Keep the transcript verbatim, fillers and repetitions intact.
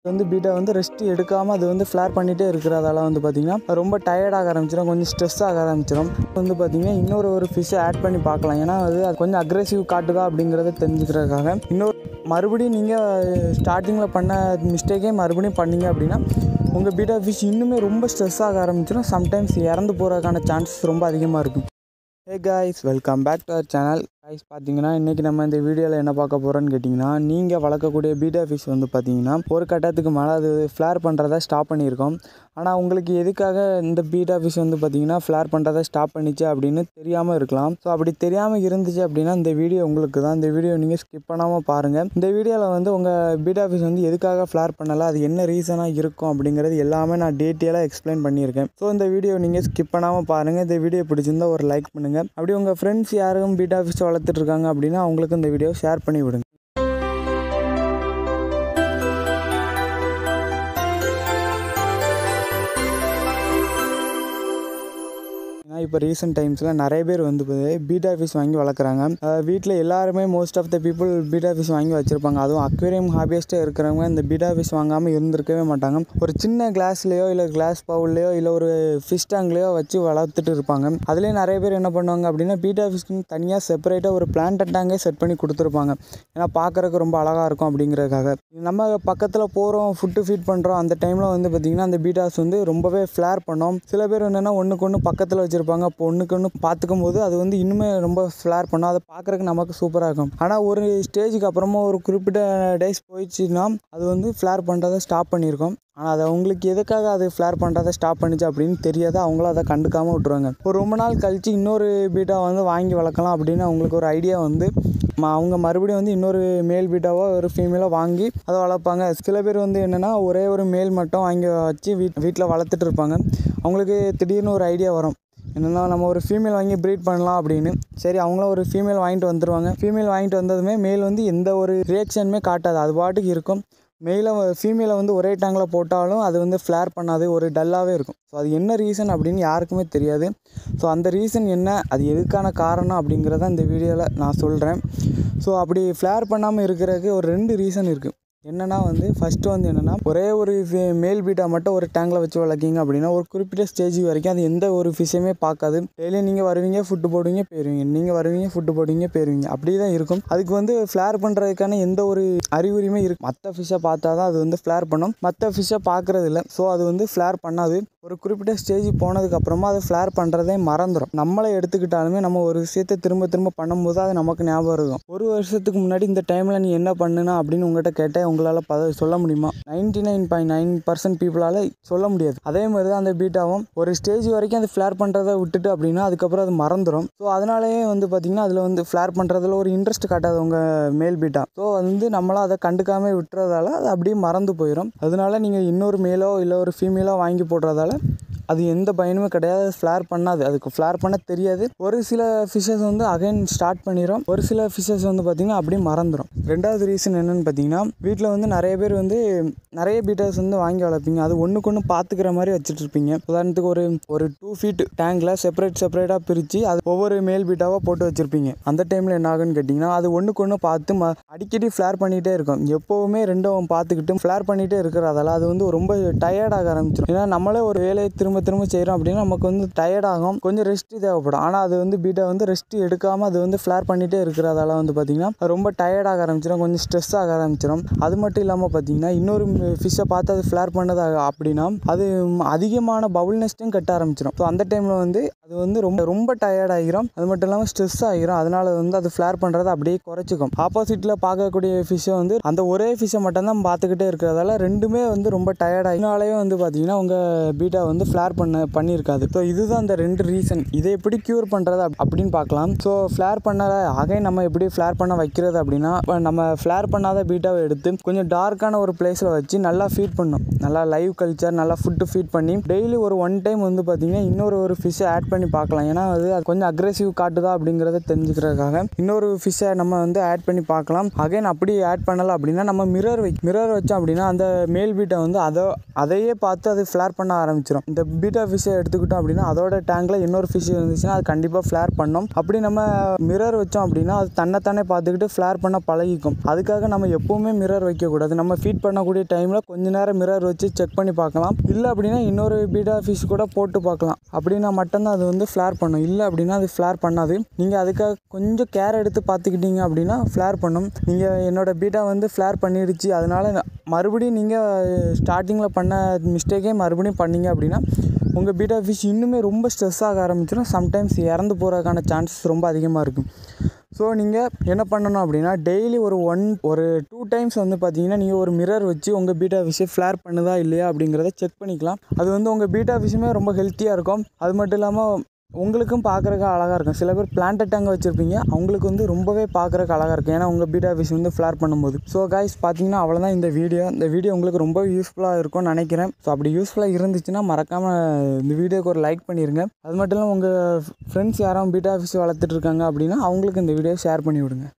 வந்து பீட்டா வந்து ரெஸ்ட் எடுக்காமல் அது வந்து ஃப்ளேர் பண்ணிகிட்டே இருக்கிறதால வந்து பார்த்திங்கன்னா ரொம்ப டயர்டாக ஆரம்பிச்சிடும், கொஞ்சம் ஸ்ட்ரெஸ் ஆக ஆரம்பிச்சிடும். வந்து பார்த்திங்கன்னா இன்னொரு ஒரு ஃபிஷ்ஷை ஆட் பண்ணி பார்க்கலாம். ஏன்னா அது அது கொஞ்சம் அக்ரெசிவ் காட்டுதா அப்படிங்கிறத தெரிஞ்சுக்கிறதுக்காக. இன்னொரு மறுபடியும் நீங்கள் ஸ்டார்டிங்கில் பண்ண மிஸ்டேக்கே மறுபடியும் பண்ணிங்க அப்படின்னா உங்கள் பீட்டா ஃபிஷ் இன்னுமே ரொம்ப ஸ்ட்ரெஸ் ஆக ஆரம்பிச்சிடும். சம்டைம்ஸ் இறந்து போகிறதுக்கான சான்சஸ் ரொம்ப அதிகமாக இருக்கும். Hey guys, welcome back to our channel. Guys பார்த்தீங்கன்னா இன்றைக்கி நம்ம இந்த வீடியோவில் என்ன பார்க்க போகிறோன்னு கேட்டிங்கன்னா, நீங்கள் வளர்க்கக்கூடிய பீட்டா ஃபிஷ் வந்து பார்த்திங்கன்னா ஒரு கட்டத்துக்கு மேலே அது ஃப்ளேர் பண்ணுறத ஸ்டாப் பண்ணியிருக்கோம். ஆனால் உங்களுக்கு எதுக்காக இந்த பீட்டா ஃபிஷ் வந்து பார்த்திங்கன்னா ஃப்ளேர் பண்ணுறதை ஸ்டாப் பண்ணிச்சு அப்படின்னு தெரியாமல் இருக்கலாம். ஸோ அப்படி தெரியாமல் இருந்துச்சு அப்படின்னா இந்த வீடியோ உங்களுக்கு தான். இந்த வீடியோ நீங்கள் ஸ்கிப் பண்ணாமல் பாருங்கள். இந்த வீடியோவில் வந்து உங்கள் பீட்டா ஃபிஷ் வந்து எதுக்காக ஃப்ளேர் பண்ணலை, அது என்ன ரீசனாக இருக்கும் அப்படிங்கிறது எல்லாமே நான் டீட்டெயிலாக எக்ஸ்பிளைன் பண்ணியிருக்கேன். ஸோ இந்த வீடியோ நீங்கள் ஸ்கிப் பண்ணாமல் பாருங்கள். இந்த வீடியோ பிடிச்சிருந்தால் ஒரு லைக் பண்ணுங்கள். அப்படி உங்கள் ஃப்ரெண்ட்ஸ் யாரும் பீட்டா ஃபிஷ் வளர்த்துட்டு இருக்காங்க அப்படின்னா அவங்களுக்கு இந்த வீடியோ ஷேர் பண்ணி விடுங்க. இப்போ ரீசெண்ட் டைம்ஸில் நிறைய பேர் வந்து பீட்டா ஃபிஷ் வாங்கி வளர்க்குறாங்க. வீட்டில் எல்லாருமே most of the people beta fish வாங்கி வச்சுருப்பாங்க. அதுவும் அக்வேரியம் ஹாபியஸ்ட்டாக இருக்கிறவங்க இந்த பீட்டா ஃபிஷ் வாங்காமல் இருந்திருக்கவே மாட்டாங்க. ஒரு சின்ன கிளாஸ்லேயோ இல்லை கிளாஸ் பவுல்லையோ இல்லை ஒரு ஃபிஷ் டேங்க்லேயோ வச்சு வளர்த்துட்டு இருப்பாங்க. அதுலேயே நிறைய பேர் என்ன பண்ணுவாங்க அப்படின்னா பீட்டா ஃபிஷ்க்கு தனியாக செப்பரேட்டாக ஒரு பிளான்ட் டேங்கே செட் பண்ணி கொடுத்துருப்பாங்க. ஏன்னா பார்க்குறதுக்கு ரொம்ப அழகாக இருக்கும் அப்படிங்கிறதுக்காக. நம்ம பக்கத்தில் போகிறோம், ஃபுட்டு ஃபீட் பண்ணுறோம், அந்த டைமில் வந்து பார்த்திங்கன்னா அந்த பீட்டாஸ் வந்து ரொம்பவே ஃப்ளேர் பண்ணோம். சில பேர் என்னென்னா ஒன்றுக்கு ஒன்று பக்கத்தில் வச்சுருப்பாங்க. அப்போ ஒன்றுக்கு ஒன்று பார்த்துக்கும் போது அது வந்து இன்னுமே ரொம்ப ஃப்ளேர் பண்ணும். அதை பார்க்குறதுக்கு நமக்கு சூப்பராக இருக்கும். ஆனால் ஒரு ஸ்டேஜுக்கு அப்புறமா ஒரு குறிப்பிட்ட டேஸ் போயிடுச்சுன்னா அது வந்து ஃப்ளேர் பண்ணுறதை ஸ்டாப் பண்ணியிருக்கோம். ஆனால் அதை அவங்களுக்கு எதுக்காக அது ஃப்ளேர் பண்ணுறதை ஸ்டாப் பண்ணிச்சு அப்படின்னு தெரியாது. அவங்களும் அதை கண்டுக்காமல் விட்டுருவாங்க. ஒரு ரொம்ப நாள் கழித்து இன்னொரு பீட்டா வந்து வாங்கி வளர்க்கலாம் அப்படின்னு அவங்களுக்கு ஒரு ஐடியா வந்து அவங்க மறுபடியும் வந்து இன்னொரு மேல் பீட்டாவோ ஒரு ஃபீமேலோ வாங்கி அதை வளர்ப்பாங்க. சில பேர் வந்து என்னென்னா ஒரே ஒரு மேல் மட்டும் வாங்கி வச்சு வீட் வீட்டில் வளர்த்துட்டு இருப்பாங்க. அவங்களுக்கு திடீர்னு ஒரு ஐடியா வரும், என்னென்னா நம்ம ஒரு ஃபீமேல் வாங்கி ப்ரீட் பண்ணலாம் அப்படின்னு. சரி, அவங்களும் ஒரு ஃபீமேல் வாங்கிட்டு வந்துடுவாங்க. ஃபீமேல் வாங்கிட்டு வந்ததுமே மேல் வந்து எந்த ஒரு ரியாக்ஷனுமே காட்டாது, அது பாட்டுக்கு இருக்கும். மேலே ஃபீமேலை வந்து ஒரே டேங்கில் போட்டாலும் அது வந்து ஃப்ளேர் பண்ணாது, ஒரு டல்லாகவே இருக்கும். ஸோ அது என்ன ரீசன் அப்படின்னு யாருக்குமே தெரியாது. ஸோ அந்த ரீசன் என்ன, அது எதுக்கான காரணம் அப்படிங்கிறத இந்த வீடியோவில் நான் சொல்கிறேன். ஸோ அப்படி ஃப்ளேர் பண்ணாமல் இருக்கிறதுக்கு ஒரு ரெண்டு ரீசன் இருக்குது. என்னென்னா வந்து ஃபஸ்ட்டு வந்து என்னென்னா ஒரே ஒரு மேல் பீட்டா மட்டும் ஒரு டேங்கில் வச்சு வளர்க்கிங்க அப்படின்னா ஒரு குறிப்பிட்ட ஸ்டேஜ் வரைக்கும் அது எந்த ஒரு ஃபிஷ்ஷுமே பார்க்காது. டெய்லியும் நீங்கள் வருவீங்க, ஃபுட்டு போடுவீங்க, போயிடுவீங்க, நீங்கள் வருவீங்க, ஃபுட்டு போடுவீங்க, போயிடுவீங்க, அப்படி தான் இருக்கும். அதுக்கு வந்து ஃப்ளேர் பண்ணுறதுக்கான எந்த ஒரு அறிகுறியுமே இருக்குது. மற்ற ஃபிஷ்ஷை பார்த்தா தான் அது வந்து ஃப்ளேர் பண்ணும், மற்ற ஃபிஷ்ஷை பார்க்குறது இல்லை. ஸோ அது வந்து ஃப்ளேர் பண்ணாது. ஒரு குறிப்பிட்ட ஸ்டேஜ் போனதுக்கப்புறமா அது ஃப்ளேர் பண்ணுறதே மறந்துடும். நம்மளை எடுத்துக்கிட்டாலுமே நம்ம ஒரு விஷயத்தை திரும்ப திரும்ப பண்ணும்போது அது நமக்கு ஞாபகம் இருக்கும். ஒரு வருஷத்துக்கு முன்னாடி இந்த டைமில் நீ என்ன பண்ணுனா அப்படின்னு உங்கள்கிட்ட கேட்டால் உங்களால் பத சொல்ல முடியுமா? Ninety nine point nine percent பீப்புளால் சொல்ல முடியாது. அதே மாதிரி தான் அந்த பீட்டாவும் ஒரு ஸ்டேஜ் வரைக்கும் அது ஃப்ளேர் பண்ணுறதை விட்டுட்டு அப்படின்னா அதுக்கப்புறம் அது மறந்துடும். ஸோ அதனாலேயே வந்து பார்த்திங்கன்னா அதில் வந்து ஃப்ளேர் பண்ணுறதுல ஒரு இன்ட்ரெஸ்ட் காட்டாது உங்கள் மேல் பீட்டா. ஸோ வந்து நம்மளால் அதை கண்டுக்காமல் விட்டுறதால அது அப்படியே மறந்து போயிடும். அதனால நீங்கள் இன்னொரு மேலோ இல்லை ஒரு ஃபீமேலோ வாங்கி போடுறதால அது எந்த பயனுமே கிடையாது. ஃப்ளேர் பண்ணாது, அதுக்கு ஃப்ளேர் பண்ண தெரியாது. ஒரு சில ஃபிஷ்ஷஸ் வந்து அகைன் ஸ்டார்ட் பண்ணிடும், ஒரு சில ஃபிஷ்ஷஸ் வந்து பார்த்திங்கன்னா அப்படியே மறந்துடும். ரெண்டாவது ரீசன் என்னென்னு பார்த்தீங்கன்னா வீட்டில் வந்து நிறைய பேர் வந்து நிறைய பீட்டாஸ் வந்து வாங்கி வளர்ப்பீங்க. அது ஒன்றுக்கு ஒன்று பார்த்துக்கிற மாதிரி வச்சுட்டு இருப்பீங்க. உதாரணத்துக்கு ஒரு ஒரு டூ ஃபீட் டேங்கில் செப்பரேட் செப்பரேட்டாக பிரித்து அது ஒவ்வொரு மேல் பீட்டாவாக போட்டு வச்சுருப்பீங்க. அந்த டைமில் என்ன ஆகுன்னு கேட்டிங்கன்னா அது ஒன்றுக்கு ஒன்று பார்த்து ம அடிக்கடி ஃப்ளேர் பண்ணிகிட்டே இருக்கும். எப்போவுமே ரெண்டும் பார்த்துக்கிட்டு ஃப்ளேர் பண்ணிகிட்டே இருக்கிறதால அது வந்து ரொம்ப டயர்டாக ஆரம்பிச்சிடும். ஏன்னா நம்மளே ஒரு வேலையை திரும்ப திரும்ப செய்கிறோம் அப்படின்னா நமக்கு வந்து டயர்ட் ஆகும், கொஞ்சம் ரெஸ்ட்டு தேவைப்படும். ஆனால் அது வந்து பீட்டா வந்து ரெஸ்ட் எடுக்காமல் அது வந்து ஃப்ளேர் பண்ணிகிட்டே இருக்கிறதால வந்து பார்த்திங்கன்னா ரொம்ப டயர்டாக ஆரம்பிச்சிடும், கொஞ்சம் ஸ்ட்ரெஸ் ஆக ஆரம்பிச்சிடும். அது மட்டும் இல்லாமல் பார்த்திங்கன்னா இன்னொரு ஃபிஷ்ஷை பார்த்து அது ஃப்ளேர் பண்ணது அப்படின்னா அது அதிகமான பவுல் நெஸ்ட்டும் கட்ட ஆரம்பிச்சிடும். ஸோ அந்த டைமில் வந்து அது வந்து ரொம்ப ரொம்ப டயர்ட் ஆகிரும், அது மட்டும் இல்லாமல் ஸ்ட்ரெஸ் ஆகிரும். அதனால வந்து அது ஃப்ளேர் பண்ணுறதை அப்படியே குறைச்சிக்கும். ஆப்போசிட்டில் பார்க்கக்கூடிய ஃபிஷ்ஷை வந்து அந்த ஒரே ஃபிஷ்ஷை மட்டும்தான் பார்த்துக்கிட்டே இருக்கிறதால ரெண்டுமே வந்து ரொம்ப டயர்ட் ஆகினாலே வந்து பார்த்திங்கன்னா உங்கள் பீட்டா வந்து ஃப்ளேர் பண்ண பண்ணியிருக்காது. ஸோ இதுதான் அந்த ரெண்டு ரீசன். இதை எப்படி க்யூர் பண்ணுறது அப்படின்னு பார்க்கலாம். ஸோ ஃப்ளேர் பண்ண அகைன் நம்ம எப்படி ஃப்ளேர் பண்ண வைக்கிறது அப்படின்னா நம்ம ஃப்ளேர் பண்ணாத பீட்டாவை எடுத்து கொஞ்சம் டார்க்கான ஒரு பிளேஸில் வச்சு நல்லா ஃபீட் பண்ணணும். நல்லா லைவ் கல்ச்சர் நல்லா ஃபுட்டு ஃபீட் பண்ணி டெய்லி ஒரு ஒன் டைம் வந்து பார்த்திங்கன்னா இன்னொரு ஒரு ஃபிஷ்ஷை ஆட் பண்ணி பண்ணி பார்க்கலாம். ஏன்னா அது அது கொஞ்சம் அக்ரெசிவ் காட்டுதா அப்படிங்கிறத தெரிஞ்சுக்கிறதுக்காக இன்னொரு ஃபிஷ்ஷை நம்ம வந்து ஆட் பண்ணி பார்க்கலாம். அகைன் அப்படி ஆட் பண்ணலாம் அப்படின்னா நம்ம மிரர் வை மிரர் வச்சோம் அப்படின்னா அந்த மேல் பீட்டை வந்து அதை அதையே பார்த்து அது ஃப்ளேர் பண்ண ஆரம்பிச்சிடும். இந்த பீட்டா ஃபிஷ்ஷை எடுத்துக்கிட்டோம் அப்படின்னா அதோட டேங்கில் இன்னொரு ஃபிஷ் இருந்துச்சுன்னா அது கண்டிப்பாக ஃப்ளேர் பண்ணும். அப்படி நம்ம மிரர் வச்சோம் அப்படின்னா அது தன்னைத்தானே பார்த்துக்கிட்டு ஃப்ளேர் பண்ண பழகிக்கும். அதுக்காக நம்ம எப்போவுமே மிரர் வைக்கக்கூடாது. நம்ம ஃபீட் பண்ணக்கூடிய டைமில் கொஞ்ச நேரம் மிரர் வச்சு செக் பண்ணி பார்க்கலாம். இல்லை அப்படின்னா இன்னொரு பீட்டா ஃபிஷ் கூட போட்டு பார்க்கலாம். அப்படின்னா மட்டும்தான் அது வந்து ஃப்ளேர் பண்ணும். இல்லை அப்படின்னா அது ஃப்ளேர் பண்ணாது. நீங்கள் அதுக்காக கொஞ்சம் கேர் எடுத்து பார்த்துக்கிட்டீங்க அப்படின்னா ஃப்ளேர் பண்ணும். நீங்கள் என்னோட பீட்டா வந்து ஃப்ளேர் பண்ணிடுச்சு அதனால் மறுபடியும் நீங்கள் ஸ்டார்டிங்கில் பண்ண மிஸ்டேக்கே மறுபடியும் பண்ணீங்க அப்படின்னா உங்கள் பீட்டா ஃபிஷ் இன்னுமே ரொம்ப ஸ்ட்ரெஸ் ஆக ஆரம்பிச்சிடும். சம்டைம்ஸ் இறந்து போகிறதுக்கான சான்சஸ் ரொம்ப அதிகமாக இருக்கும். ஸோ நீங்கள் என்ன பண்ணணும் அப்படின்னா டெய்லி ஒரு ஒன் ஒரு டூ டைம்ஸ் வந்து பார்த்தீங்கன்னா நீங்கள் ஒரு மிரர் வச்சு உங்கள் பீட்டா ஃபிஷ்ஷை ஃப்ளேர் பண்ணுதா இல்லையா அப்படிங்கிறத செக் பண்ணிக்கலாம். அது வந்து உங்கள் பீட்டா ஃபிஷ்ஷுமே ரொம்ப ஹெல்த்தியாக இருக்கும். அது மட்டும் இல்லாமல் உங்களுக்கும் பார்க்குறக்கு அழகாக இருக்கும். சில பேர் பிளான்ட் டேங்க் வச்சுருப்பீங்க, அவங்களுக்கு வந்து ரொம்பவே பார்க்குறக்கு அழகாக இருக்கும். ஏன்னா உங்கள் பீட்டா ஃபிஷ் வந்து ஃப்ளேர் பண்ணும்போது. ஸோ கைஸ் பார்த்தீங்கன்னா அவ்வளோதான் இந்த வீடியோ. இந்த வீடியோ உங்களுக்கு ரொம்ப யூஸ்ஃபுல்லாக இருக்கும்னு நினைக்கிறேன். ஸோ அப்படி யூஸ்ஃபுல்லாக இருந்துச்சுன்னா மறக்காமல் இந்த வீடியோக்கு ஒரு லைக் பண்ணிடுங்க. அது மட்டும் இல்லாமல் உங்கள் ஃப்ரெண்ட்ஸ் யாரும் பீட்டா ஃபிஷ் வளர்த்துட்டு இருக்காங்க அப்படின்னா அவங்களுக்கு இந்த வீடியோ ஷேர் பண்ணி விடுங்க.